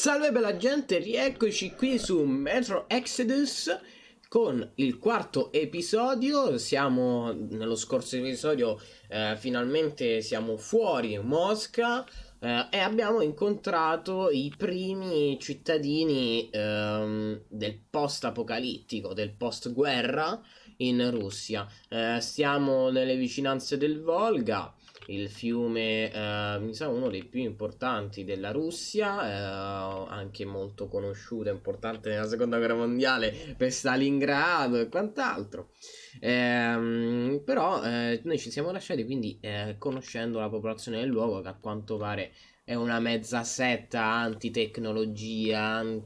Salve bella gente, rieccoci qui su Metro Exodus con il quarto episodio. Siamo nello scorso episodio, finalmente siamo fuori Mosca e abbiamo incontrato i primi cittadini del post-apocalittico, del post-guerra in Russia. Siamo nelle vicinanze del Volga, il fiume, mi sa uno dei più importanti della Russia, anche molto conosciuto e importante nella seconda guerra mondiale per Stalingrado e quant'altro. Però noi ci siamo lasciati quindi conoscendo la popolazione del luogo, che a quanto pare è una mezza setta anti-tecnologia,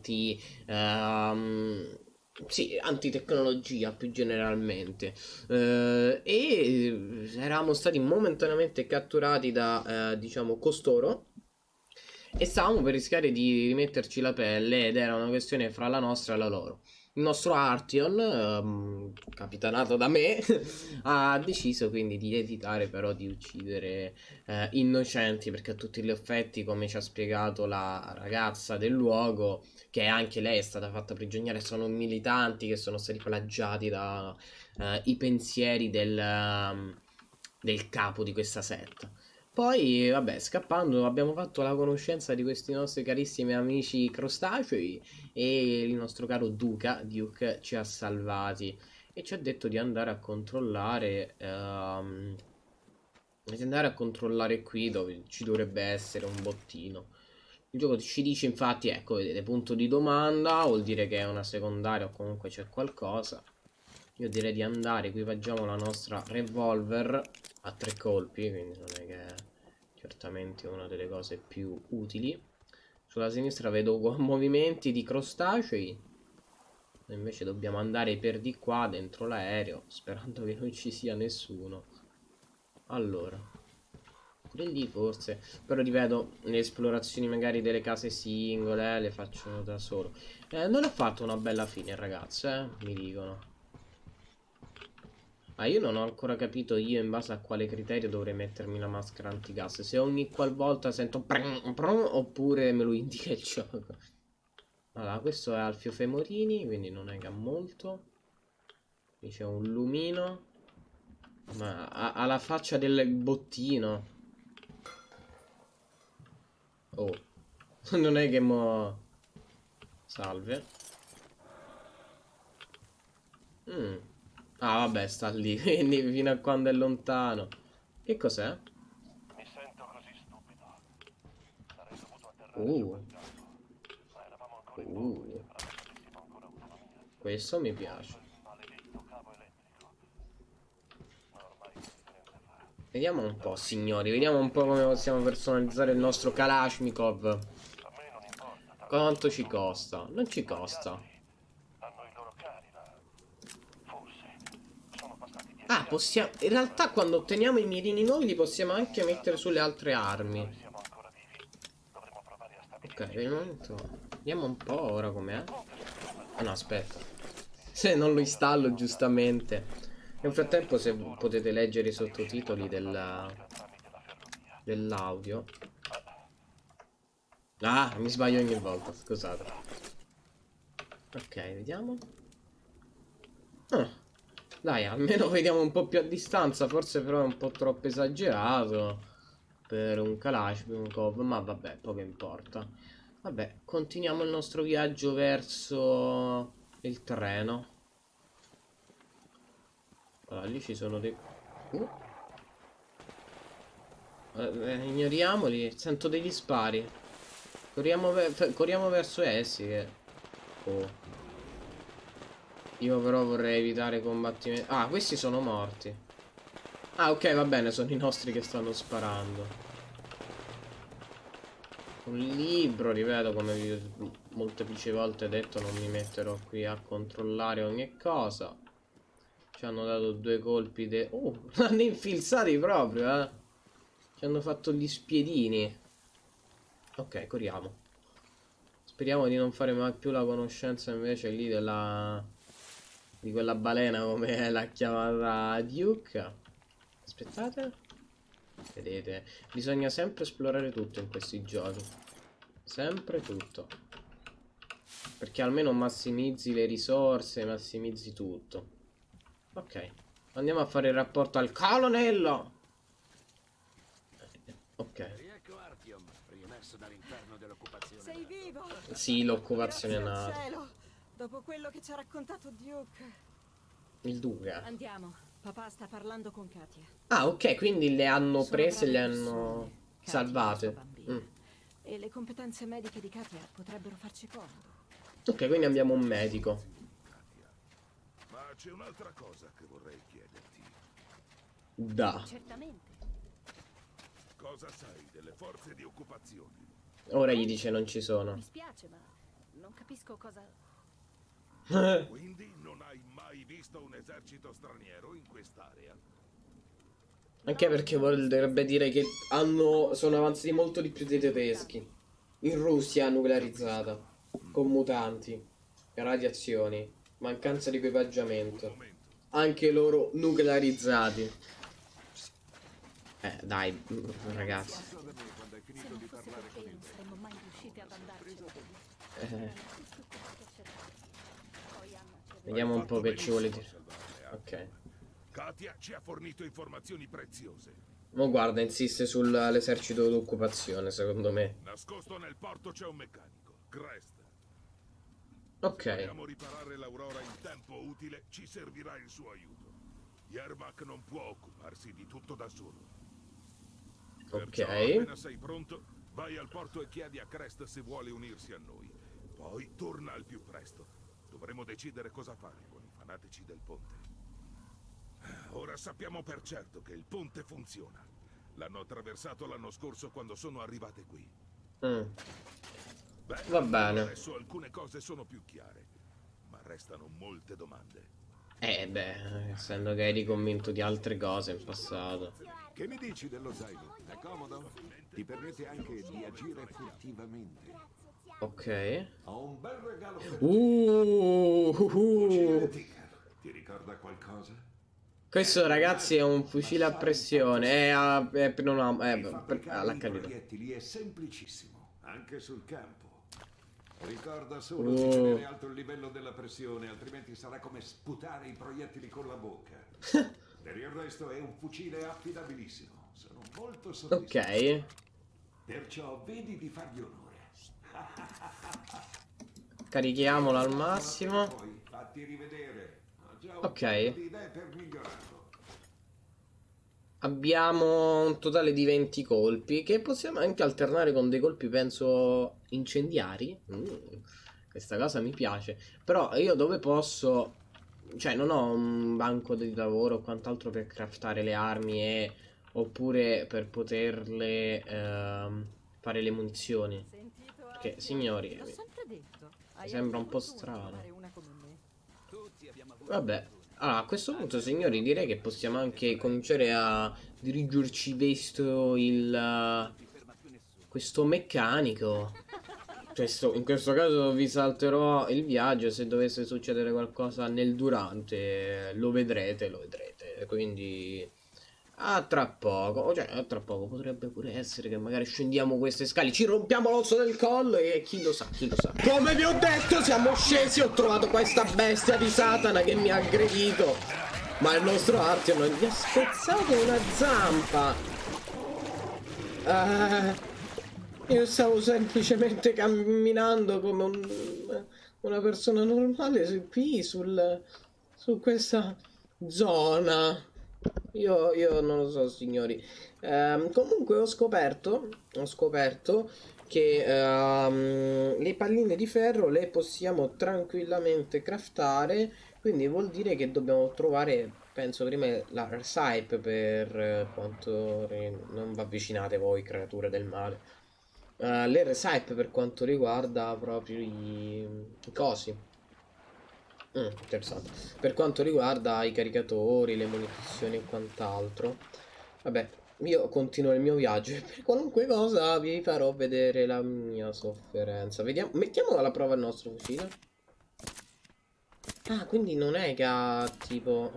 sì, antitecnologia più generalmente. E eravamo stati momentaneamente catturati da, diciamo, costoro. E stavamo per rischiare di rimetterci la pelle, ed era una questione fra la nostra e la loro. Il nostro Artyom, capitanato da me, ha deciso quindi di evitare però di uccidere innocenti, perché a tutti gli effetti, come ci ha spiegato la ragazza del luogo, che anche lei è stata fatta prigioniera, sono militanti che sono stati plagiati da i pensieri del capo di questa setta. Poi, vabbè, scappando abbiamo fatto la conoscenza di questi nostri carissimi amici crostacei, e il nostro caro Duke ci ha salvati e ci ha detto di andare a controllare, qui dove ci dovrebbe essere un bottino. Il gioco ci dice infatti, ecco, vedete, punto di domanda, vuol dire che è una secondaria o comunque c'è qualcosa. Io direi di andare, equipaggiamo la nostra revolver a 3 colpi, quindi non è che è certamente una delle cose più utili. Sulla sinistra vedo movimenti di crostacei, noi invece dobbiamo andare per di qua dentro l'aereo, sperando che non ci sia nessuno. Allora, pure lì forse, però ripeto, le esplorazioni magari delle case singole le faccio da solo. Non ho fatto una bella fine, ragazze, mi dicono. Ah, io non ho ancora capito io in base a quale criterio dovrei mettermi la maschera antigas. Se ogni qualvolta sento oppure me lo indica il gioco. Allora, questo è Alfio Femorini, quindi non è che ha molto. Qui c'è un lumino, ma ha la faccia del bottino. Oh, non è che mo... Salve. Ah, vabbè, sta lì, quindi fino a quando è lontano. Che cos'è? Mi sento così stupido. Sarei dovuto atterrare su quel gatto. Ma eravamo ancora in volo e sembrava che avessimo ancora autonomia. Questo mi Poi piace. quel maledetto cavo elettrico. Ma ormai che differenza fa? Vediamo un po', signori, vediamo un po' come possiamo personalizzare il nostro Kalashnikov. A me non importa tanto Quanto il ci nome. costa? Non ci Ma gli costa. altri hanno i loro cari, là. Forse. Sono passati 10 Ah, anni. possiamo... In realtà quando otteniamo i mirini nuovi li possiamo anche mettere sulle altre Se noi armi. siamo ancora vivi, dovremo provare a Ok, stabilirci per il qui. momento... Vediamo un po' ora com'è. Montaci Ah no, aspetta. Se non lo installo giustamente. Nel frattempo, se potete leggere i sottotitoli dell'audio. Ah, mi sbaglio ogni volta, scusate. Ok, vediamo. Ah, dai, almeno vediamo un po' più a distanza. Forse però è un po' troppo esagerato per un Kalashnikov, ma vabbè, poco importa. Vabbè, continuiamo il nostro viaggio verso il treno. Allora, lì ci sono dei... ignoriamoli, sento degli spari. Corriamo verso essi che... Oh. Io però vorrei evitare combattimenti. Ah, questi sono morti. Ah, ok, va bene, sono i nostri che stanno sparando. Un libro, ripeto, come vi ho molteplici volte detto, non mi metterò qui a controllare ogni cosa. Ci hanno dato 2 colpi de... l'hanno infilzati proprio, eh. Ci hanno fatto gli spiedini. Ok, corriamo. Speriamo di non fare mai più la conoscenza invece lì di quella balena, come l'ha chiamata Duke. Aspettate. Vedete, bisogna sempre esplorare tutto in questi giochi. Sempre tutto. Perché almeno massimizzi le risorse, massimizzi tutto. Ok. Andiamo a fare il rapporto al colonnello. Ok. Riecco Artyom, riemerso dall'inferno dell'occupazione. Sei vivo! Sì, l'occupazione è Grazie al nata. cielo! Dopo quello che ci ha raccontato Duke. Il duca. Andiamo, papà sta parlando con Katia. Ah, ok, quindi le hanno Sono prese e le brave hanno persone, Katia e salvate. il suo bambino. E le competenze mediche di Katia potrebbero farci comodo. Ok, quindi abbiamo un medico. Ma c'è un'altra cosa che vorrei chiederti. Da. Certamente. Cosa sai delle forze di occupazione? Ora gli dice non ci sono. Mi spiace, ma non capisco cosa... Quindi non hai mai visto un esercito straniero in quest'area? Anche perché vorrebbe dire che sono avanzati molto di più dei tedeschi. In Russia nuclearizzata. Con mutanti. Radiazioni. Mancanza di Un equipaggiamento. momento. Anche loro nuclearizzati. Dai, ragazzi. Se non fosse per te non saremmo mai riusciti ad andarci. Poi Anna ci aveva... Vediamo un po' che ci vuole Benissimo dire. salvarle, Ok. Katia ci ha fornito informazioni preziose. Ma guarda, insiste sull'esercito d'occupazione, secondo me. Nascosto nel porto c'è un meccanico, Crest. Ok. Dobbiamo riparare l'Aurora in tempo utile, ci servirà il suo aiuto. Yermak non può occuparsi di tutto da solo. Perciò, appena sei pronto, vai al porto e chiedi a Crest se vuole unirsi a noi. Poi torna al più presto. Dovremo decidere cosa fare con i fanatici del ponte. Ora sappiamo per certo che il ponte funziona. L'hanno attraversato l'anno scorso quando sono arrivate qui. Mm. Beh, Va bene. adesso alcune cose sono più chiare, ma restano molte domande. Essendo che eri convinto di altre cose in passato. Che mi dici dello zaino? È comodo? Ti permette anche di agire furtivamente. Ok. Ho un bel regalo per te. Uh. Ticker. Ti ricorda qualcosa? Questo, ragazzi, è un fucile a pressione. Non ha. Fabbricare L'ha i capito. proiettili è semplicissimo, anche sul campo. Ricorda solo di tenere alto il livello della pressione, altrimenti sarà come sputare i proiettili con la bocca. Per il resto è un fucile affidabilissimo. Sono molto soddisfatto. Ok. Perciò vedi di fargli onore. Carichiamolo al massimo. Poi fatti rivedere. Ho già un Ok. paio di idee per migliorarlo. Abbiamo un totale di 20 colpi che possiamo anche alternare con dei colpi, penso, incendiari. Questa cosa mi piace. Però io dove posso... Cioè, non ho un banco di lavoro o quant'altro per craftare le armi oppure per poterle fare le munizioni. Sentito, Perché, Artyom? signori, L'ho sempre detto. Hai sembra un avuto po' fortuna a strano. trovare una come me. Vabbè, allora, a questo punto, signori, direi che possiamo anche cominciare a dirigerci verso questo meccanico. In questo caso vi salterò il viaggio. Se dovesse succedere qualcosa nel durante, lo vedrete. Quindi a tra poco. Cioè, a tra poco potrebbe pure essere che magari scendiamo queste scale, ci rompiamo l'osso del collo e chi lo sa. Come vi ho detto, siamo scesi, ho trovato questa bestia di Satana che mi ha aggredito. Ma il nostro Artyom non gli ha spezzato una zampa. Io stavo semplicemente camminando come una persona normale qui su questa zona. Io non lo so, signori. Comunque ho scoperto che le palline di ferro le possiamo tranquillamente craftare. Quindi vuol dire che dobbiamo trovare, penso, prima la recipe per quanto... Non vi avvicinate voi, creature del male. Le recipe per quanto riguarda proprio i cosi. Interessante. Per quanto riguarda i caricatori, le munizioni e quant'altro. Vabbè, io continuo il mio viaggio e per qualunque cosa vi farò vedere la mia sofferenza. Vediamo, mettiamo alla prova il nostro fucile. Ah, quindi non è che ha tipo...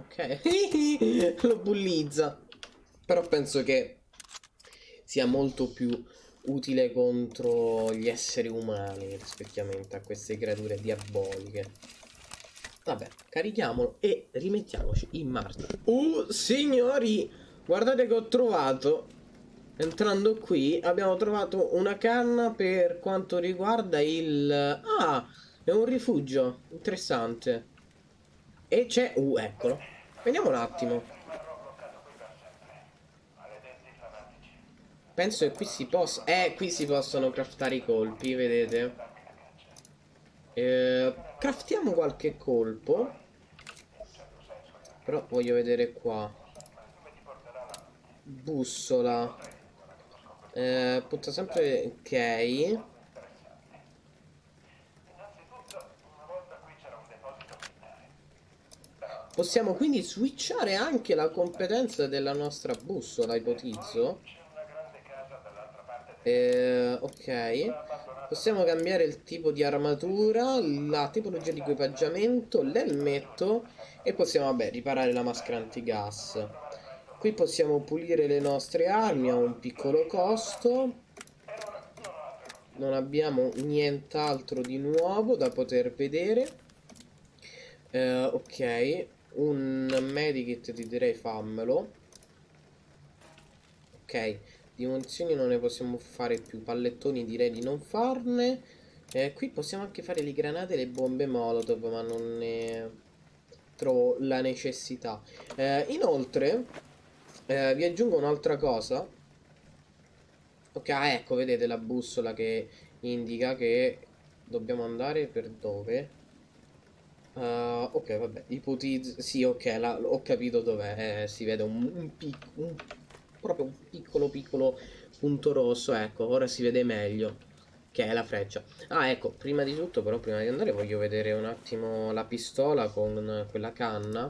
Ok. Lo bullizza. Però penso che sia molto più utile contro gli esseri umani rispettivamente a queste creature diaboliche. Vabbè, carichiamolo e rimettiamoci in marcia. Signori, guardate che ho trovato. Entrando qui abbiamo trovato una canna per quanto riguarda il... Ah, è un rifugio. Interessante. E c'è... eccolo. Vediamo un attimo. Penso che qui si possa... qui si possono craftare i colpi, vedete? Craftiamo qualche colpo. Però voglio vedere qua. Bussola. Punta sempre... Ok. Possiamo quindi switchare anche la competenza della nostra bussola, ipotizzo. Ok. Possiamo cambiare il tipo di armatura, la tipologia di equipaggiamento, l'elmetto e possiamo, vabbè, riparare la maschera antigas. Qui possiamo pulire le nostre armi a un piccolo costo. Non abbiamo nient'altro di nuovo da poter vedere. Ok. Un medikit ti direi fammelo. Ok. Di munizioni non ne possiamo fare più. Pallettoni direi di non farne. Qui possiamo anche fare le granate e le bombe molotov, ma non ne trovo la necessità. Inoltre vi aggiungo un'altra cosa. Ok, ecco, vedete la bussola che indica che dobbiamo andare per dove? Ok, vabbè, ipotizzo... Sì, ok, ho capito dov'è. Si vede proprio un piccolo punto rosso. Ecco, ora si vede meglio, che è la freccia. Ah, ecco, prima di tutto, però, prima di andare voglio vedere un attimo la pistola con quella canna.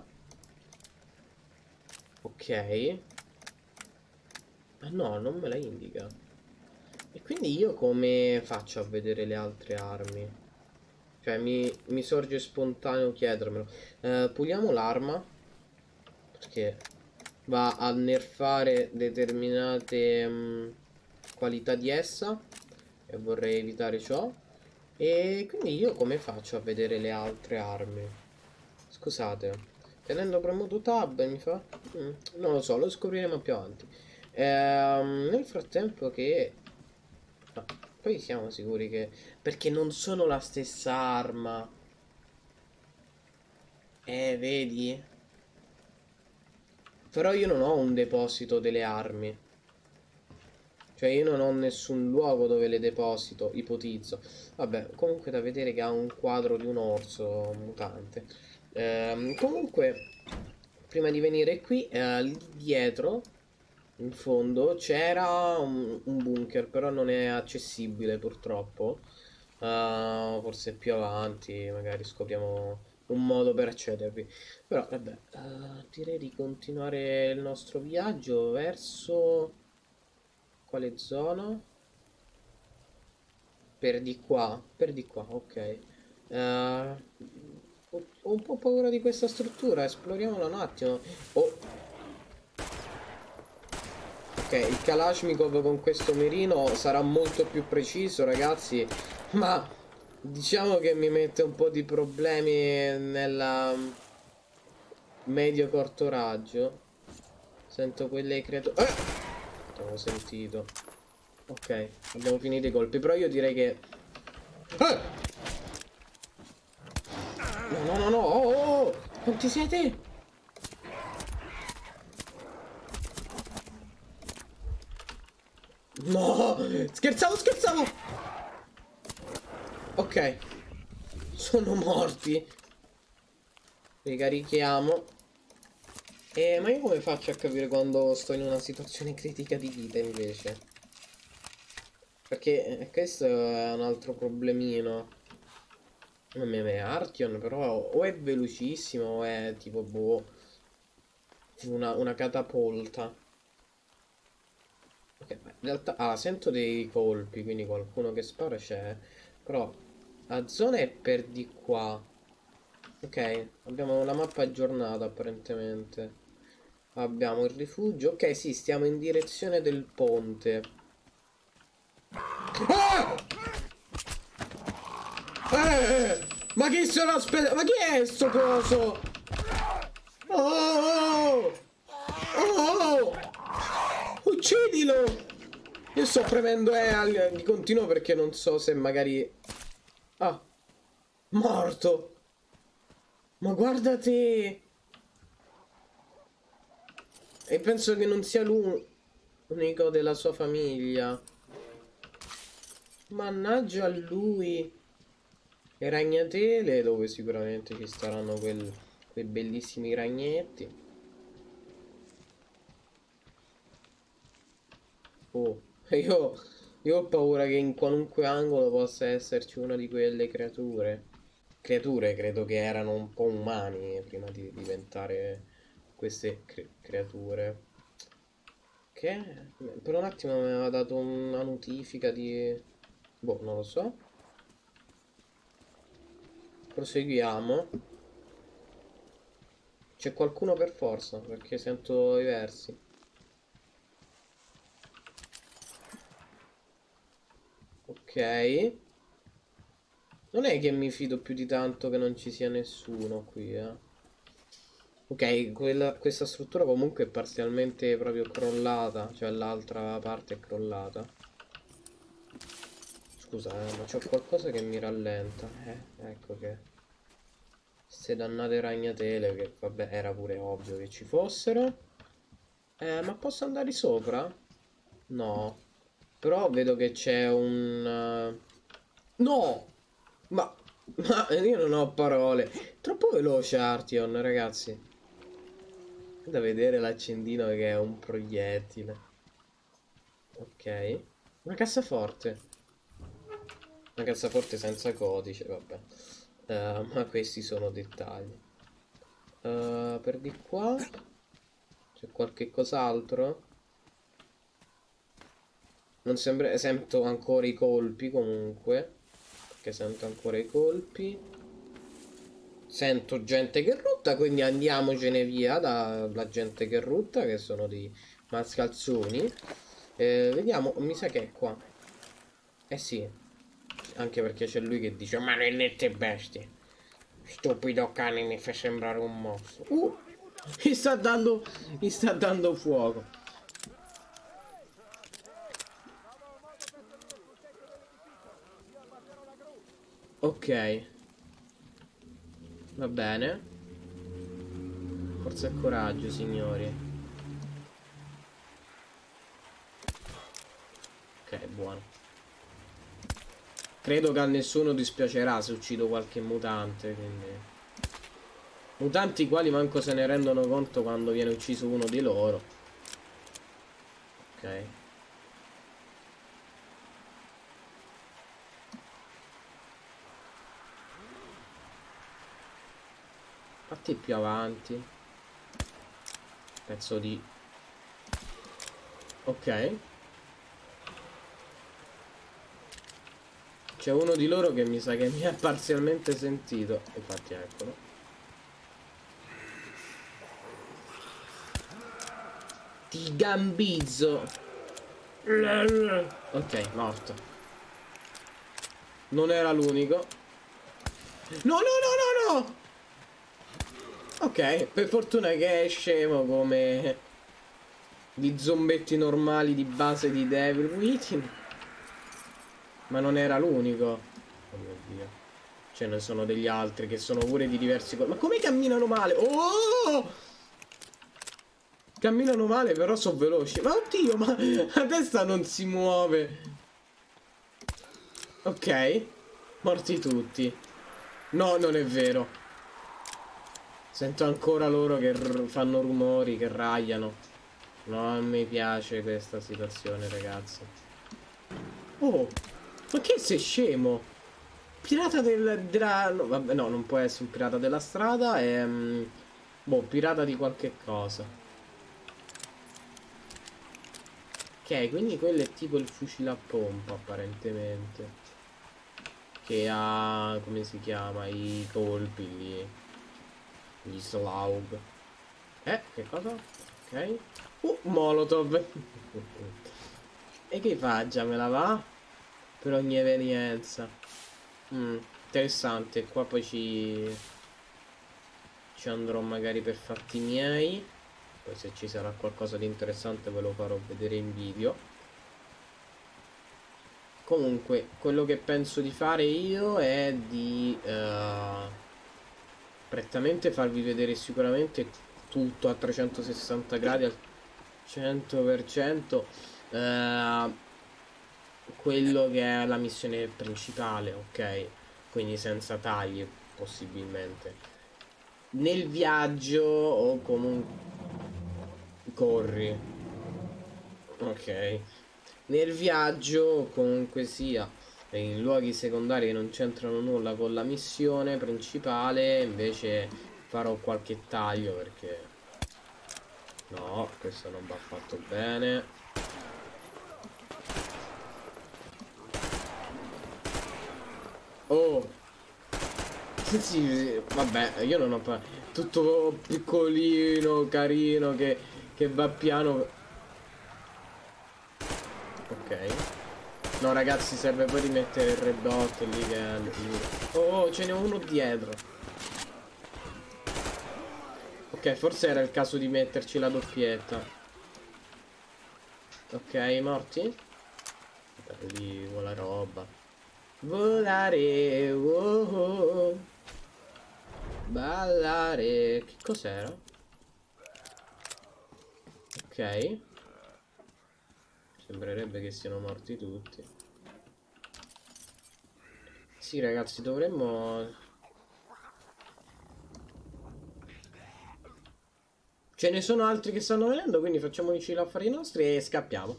Ok. Ah no, non me la indica. E quindi io come faccio a vedere le altre armi? Cioè mi sorge spontaneo chiedermelo. Puliamo l'arma, perché va a nerfare determinate qualità di essa e vorrei evitare ciò. E quindi io come faccio a vedere le altre armi? Scusate, tenendo premuto tab mi fa... non lo so, lo scopriremo più avanti. Nel frattempo che... No, poi siamo sicuri che... Perché non sono la stessa arma. Vedi? Però io non ho un deposito delle armi. Cioè io non ho nessun luogo dove le deposito, ipotizzo. Vabbè, comunque da vedere che ha un quadro di un orso mutante. Comunque, prima di venire qui, lì dietro, in fondo, c'era un bunker, però non è accessibile purtroppo. Forse più avanti, magari scopriamo un modo per accedervi. Però, vabbè, direi di continuare il nostro viaggio verso... Quale zona? Per di qua, ok. Ho un po' paura di questa struttura, esploriamola un attimo. Oh. Ok, il Kalashnikov con questo mirino sarà molto più preciso, ragazzi, ma diciamo che mi mette un po' di problemi nella medio corto raggio. Sento quelle creature... Avevo sentito. Ok, abbiamo finito i colpi, però io direi che... No, oh, quanti siete? No, scherzavo. Ok, sono morti. Ricarichiamo. Ma io come faccio a capire quando sto in una situazione critica di vita invece? Perché questo è un altro problemino. A me è Artion, però o è velocissimo o è tipo boh, una catapulta. Ok, in realtà sento dei colpi, quindi qualcuno che spara c'è. Però la zona è per di qua. Ok, abbiamo una mappa aggiornata apparentemente. Abbiamo il rifugio. Ok, sì, stiamo in direzione del ponte. Ah! Ma chi se lo aspetta? Ma chi è sto coso? Oh! Oh! Uccidilo! Io sto premendo di continuo perché non so se magari... Ah! Morto! Ma guarda te! E penso che non sia l'unico della sua famiglia. Mannaggia a lui! E ragnatele, dove sicuramente ci staranno quei bellissimi ragnetti. Oh, io ho paura che in qualunque angolo possa esserci una di quelle creature. Creature credo che erano un po' umani prima di diventare queste creature. Che? Per un attimo mi aveva dato una notifica di... Boh, non lo so. Proseguiamo. C'è qualcuno per forza, perché sento i versi. Ok. Non è che mi fido più di tanto che non ci sia nessuno qui, eh. Ok, questa struttura comunque è parzialmente proprio crollata, cioè l'altra parte è crollata. Scusa, ma c'ho qualcosa che mi rallenta. Ecco che... Queste dannate ragnatele, che vabbè era pure ovvio che ci fossero. Ma posso andare sopra? No. Però vedo che c'è un... No! Ma io non ho parole. Troppo veloce Artion, ragazzi. Da vedere l'accendino che è un proiettile. Ok. Una cassaforte. Una cassaforte senza codice, vabbè. Ma questi sono dettagli. Per di qua c'è qualche cos'altro? Non sembra... Sento ancora i colpi comunque. Perché sento ancora i colpi. Sento gente che rutta, quindi andiamocene via dalla gente che rutta, che sono dei mascalzoni. Vediamo, mi sa che è qua. Eh sì, anche perché c'è lui che dice maledette bestie. Stupido cane, mi fa sembrare un mostro. Mi sta dando fuoco. Ok. Va bene. Forza e coraggio, signori. Ok, buono. Credo che a nessuno dispiacerà se uccido qualche mutante, quindi... Mutanti quali manco se ne rendono conto quando viene ucciso uno di loro. Ok. Fatti più avanti. Pezzo di... Ok. C'è uno di loro che mi sa che mi ha parzialmente sentito. Infatti eccolo. Ti gambizzo. Ok, morto. Non era l'unico. No, no, no, no, no. Ok, per fortuna che è scemo come gli zombetti normali di base di Devil Within. Ma non era l'unico. Oh mio Dio. Ce ne sono degli altri che sono pure di diversi colori. Ma come camminano male? Oh! Camminano male però sono veloci. Ma oddio, ma la testa non si muove. Ok. Morti tutti. No, non è vero. Sento ancora loro che fanno rumori, che ragliano. Non mi piace questa situazione, ragazzi. Oh, ma che sei scemo? Pirata no, vabbè, no, non può essere un pirata della strada. È... boh, pirata di qualche cosa. Ok, quindi quello è tipo il fucile a pompa, apparentemente. Che ha... come si chiama? I colpi lì. Gli Slaug. Che cosa? Ok. Molotov. E che fa? Già me la va? per ogni evenienza. Interessante. Qua poi ci andrò magari per fatti miei. Poi se ci sarà qualcosa di interessante ve lo farò vedere in video. Comunque, quello che penso di fare io è di prettamente farvi vedere sicuramente tutto a 360 gradi al 100%, quello che è la missione principale, ok? Quindi senza tagli possibilmente. Nel viaggio o comunque corri. Ok. Nel viaggio comunque sia in luoghi secondari che non c'entrano nulla con la missione principale invece farò qualche taglio perché no, questo non va fatto bene. Oh sì, vabbè, io non ho tutto piccolino, carino che va piano. Ok. No ragazzi, serve poi rimettere il red dot lì che è lì. Oh, ce n'è uno dietro. Ok, forse era il caso di metterci la doppietta. Ok, morti? Lì vola roba. Volare, oh, ballare. Che cos'era? Ok. Sembrerebbe che siano morti tutti. Sì ragazzi, dovremmo... Ce ne sono altri che stanno venendo, quindi facciamoci gli affari nostri e scappiamo.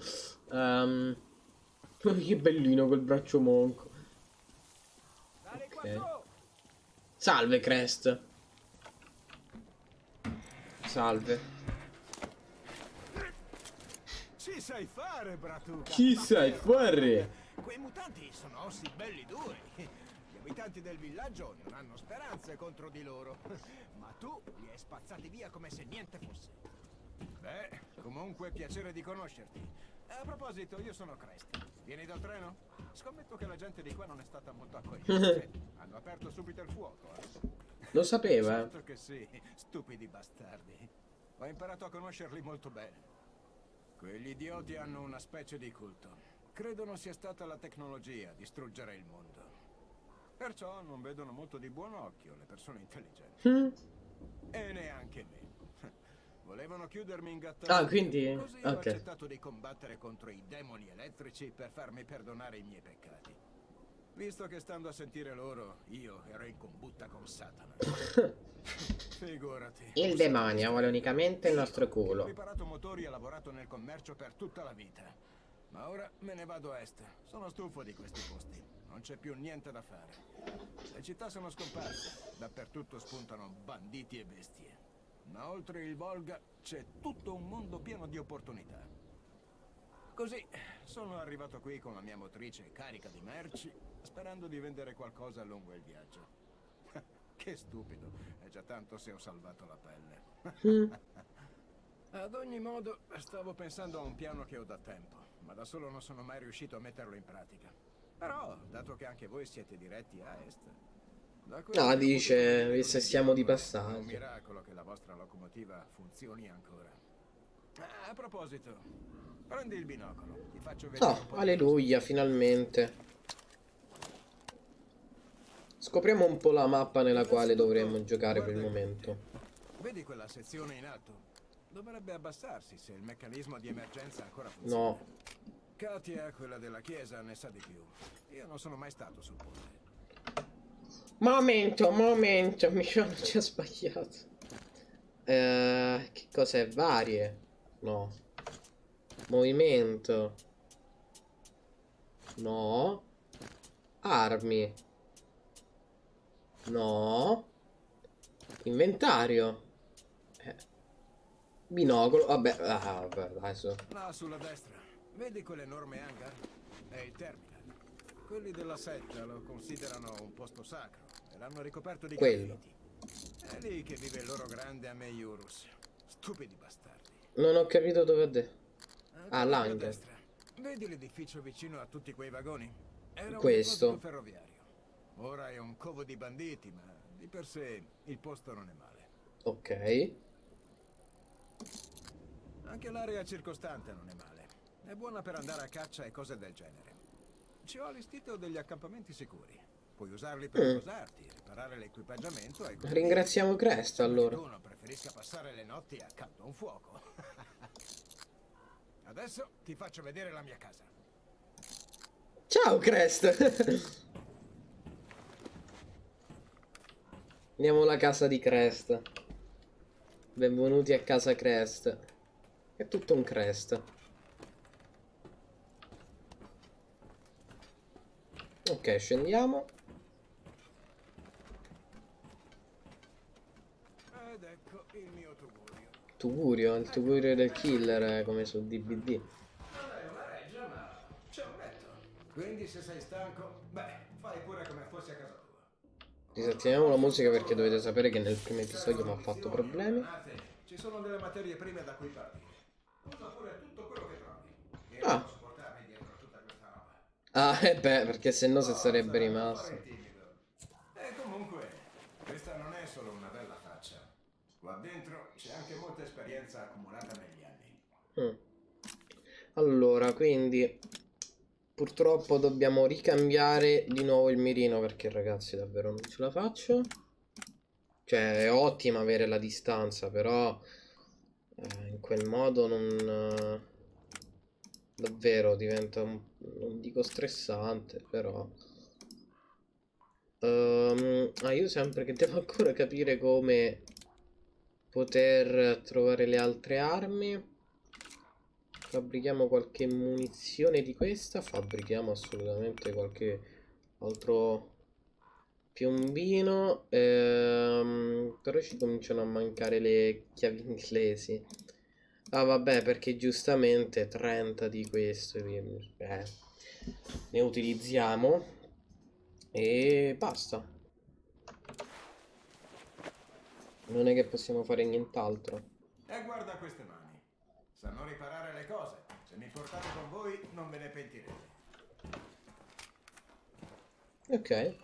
Che bellino quel braccio monco. Ok. Salve Crest. Salve. Ci sai fare, Bratuca! Ci sai fare? Quei mutanti sono ossi belli duri. Gli abitanti del villaggio non hanno speranze contro di loro. Ma tu li hai spazzati via come se niente fosse. Beh, comunque piacere di conoscerti. A proposito, io sono Crest. Vieni dal treno? Scommetto che la gente di qua non è stata molto accogliente. Hanno aperto subito il fuoco. Lo sapeva. Certo che sì, stupidi bastardi. Ho imparato a conoscerli molto bene. Quegli idioti hanno una specie di culto. Credono sia stata la tecnologia a distruggere il mondo. Perciò non vedono molto di buon occhio le persone intelligenti. E neanche me. Volevano chiudermi in gattaglione. Ah, quindi... Così ho ok. accettato di combattere contro i demoni elettrici per farmi perdonare i miei peccati. Visto che stando a sentire loro, io ero in combutta con Satana. Figurati. Il demonio vuole unicamente il nostro Ho culo. riparato motori e lavorato nel commercio per tutta la vita. Ma ora me ne vado a est. Sono stufo di questi posti. Non c'è più niente da fare. Le città sono scomparse. Dappertutto spuntano banditi e bestie. Ma oltre il Volga c'è tutto un mondo pieno di opportunità. Così sono arrivato qui con la mia motrice carica di merci, sperando di vendere qualcosa lungo il viaggio. Che stupido, è già tanto se ho salvato la pelle. Ad ogni modo, stavo pensando a un piano che ho da tempo, ma da solo non sono mai riuscito a metterlo in pratica. Però, dato che anche voi siete diretti a est, da quello No, che ho dice, potuto vedere se con i siamo di binocoli, passaggio. È un miracolo che la vostra locomotiva funzioni ancora. A proposito, prendi il binocolo, ti faccio vedere un Oh, po' di alleluia, finalmente. Scopriamo un po' la mappa nella quale dovremmo giocare per il momento. Vedi quella sezione in alto? Dovrebbe abbassarsi se il meccanismo di emergenza ancora funziona. No. Katia, quella della chiesa, ne sa di più. Io non sono mai stato sul ponte. Momento, mi sono già sbagliato. Che cos'è? Varie? No. Movimento. No. Armi. No. Inventario. Binocolo. Vabbè, vabbè, adesso. Là sulla destra, vedi quell'enorme hangar? È il terminal. Quelli della setta lo considerano un posto sacro e l'hanno ricoperto di Quello. graffiti. È lì che vive il loro grande Ameiurus. Stupidi bastardi. Non ho capito dove è. Ah, Ancora più a l'hangar. destra. Vedi l'edificio vicino a tutti quei vagoni? Era un questo. deposito ferroviario. Ora è un covo di banditi, ma di per sé il posto non è male. Ok. Anche l'area circostante non è male. È buona per andare a caccia e cose del genere. Ci ho allestito degli accampamenti sicuri. Puoi usarli per riposarti, riparare l'equipaggiamento e così via. Ringraziamo Crest Sembra che allora. tu non preferisca passare le notti accanto a un fuoco. Adesso ti faccio vedere la mia casa. Ciao Crest. Andiamo alla casa di Crest. Benvenuti a casa Crest. È tutto un Crest. Ok, scendiamo. Ed ecco il mio tugurio. Tugurio, il tugurio del killer, come su DBD. Non è una reggia, ma c'è un letto. Quindi se sei stanco, beh, fai pure come fossi a casa tua. Disattiviamo la musica perché dovete sapere che nel primo episodio mi ha fatto problemi. Ci sono delle materie prime da cui partire. Usa pure tutto quello che trovi. Io Ah. non posso portarmi dietro tutta questa roba. Ah, beh, perché se no se sarebbe Sarà rimasto. un po' timido. E comunque, questa non è solo una bella faccia. Qua dentro c'è anche molta esperienza accumulata negli anni. Allora, quindi purtroppo dobbiamo ricambiare di nuovo il mirino perché ragazzi davvero non ce la faccio. Cioè è ottima avere la distanza, però in quel modo non davvero diventa non dico stressante, però io sempre che devo ancora capire come poter trovare le altre armi. Fabbrichiamo qualche munizione di questa. Fabbrichiamo assolutamente qualche altro piombino. Però ci cominciano a mancare le chiavi inglesi. Ah vabbè, perché giustamente 30 di questo ne utilizziamo. E basta. Non è che possiamo fare nient'altro. E guarda queste mani. Sanno riparare le cose. Se mi portate con voi, non ve ne pentirete. Ok.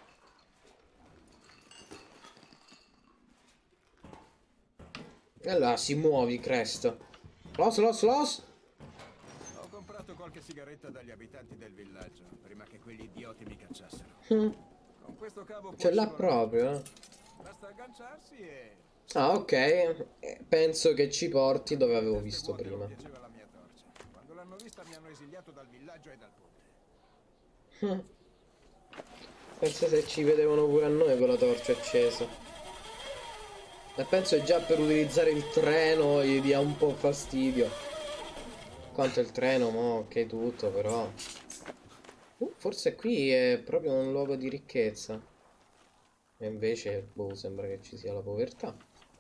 E allora si muovi, Crest. Los. Ho comprato qualche sigaretta dagli abitanti del villaggio, prima che quegli idioti mi cacciassero. Con questo cavo Ce puoi l'ha scivolare. proprio, Basta agganciarsi e... Ah, ok. Penso che ci porti dove avevo visto Vuote prima. non piaceva la mia torcia. Quando l'hanno vista mi hanno esiliato dal villaggio e dal ponte. Pensa se ci vedevano pure a noi con la torcia accesa. E penso già per utilizzare il treno gli dia un po' fastidio. Quanto il treno, mo, ok tutto, però. Forse qui è proprio un luogo di ricchezza. E invece, boh, sembra che ci sia la povertà.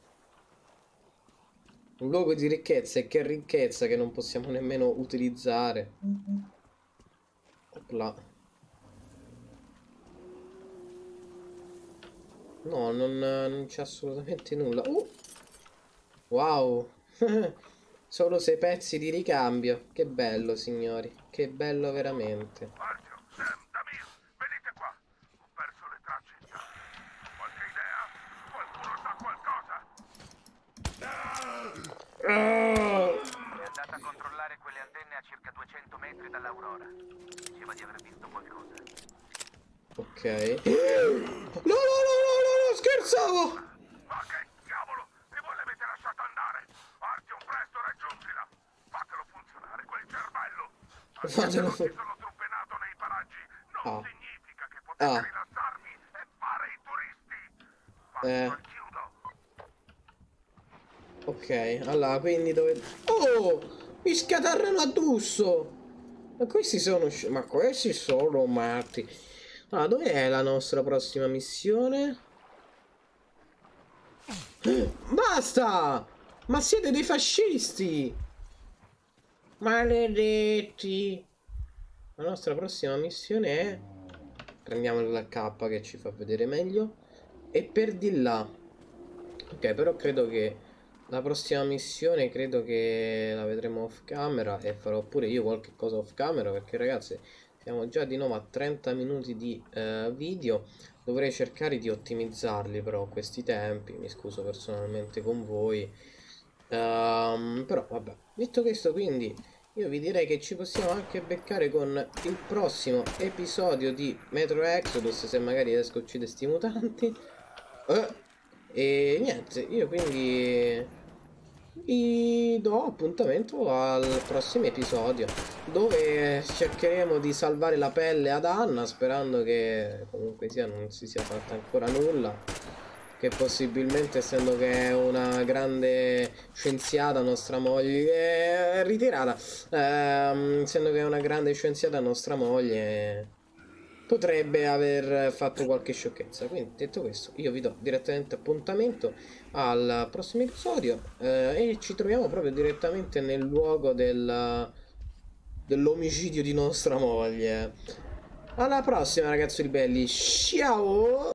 Un luogo di ricchezza, e che ricchezza che non possiamo nemmeno utilizzare. Opla. No, non c'è assolutamente nulla. Wow. Solo 6 pezzi di ricambio. Che bello, signori. Che bello veramente. Marcio, Sam, Damir, venite qua. Ho perso le tracce in casa. Qualche idea? Qualcuno sa qualcosa? È andata a controllare quelle antenne a circa 200 metri dall'Aurora. Diceva di aver visto qualcosa. Ok. No, scherzavo! Ma che diavolo? E voi l'avete lasciata andare? Artyom, presto, raggiungila! Fatelo funzionare quel cervello! Fatelo Ci sono truppe NATO nei paraggi. Non Ah. significa che potete Ah. rilassarvi e fare i turisti. Basta, chiudo. Ok, allora, quindi dove... Oh! Mi scatarrano addosso! Ma questi sono... Ma questi sono matti. Allora, dov'è la nostra prossima missione? Basta! Ma siete dei fascisti! Maledetti! La nostra prossima missione è... Prendiamo la K che ci fa vedere meglio. E per di là. Ok, però credo che la prossima missione credo che la vedremo off camera e farò pure io qualche cosa off camera perché ragazzi Siamo già di nuovo a 30 minuti di video. Dovrei cercare di ottimizzarli però questi tempi. Mi scuso personalmente con voi. Però vabbè. Detto questo, quindi io vi direi che ci possiamo anche beccare con il prossimo episodio di Metro Exodus, se magari riesco a uccidere sti mutanti. E niente, io quindi vi do appuntamento al prossimo episodio, dove cercheremo di salvare la pelle ad Anna, sperando che comunque sia non si sia fatta ancora nulla, che possibilmente, essendo che è una grande scienziata nostra moglie, è ritirata, essendo che è una grande scienziata nostra moglie, potrebbe aver fatto qualche sciocchezza. Quindi, detto questo, io vi do direttamente appuntamento al prossimo episodio, e ci troviamo proprio direttamente nel luogo dell'omicidio di nostra moglie. Alla prossima, ragazzi belli, ciao!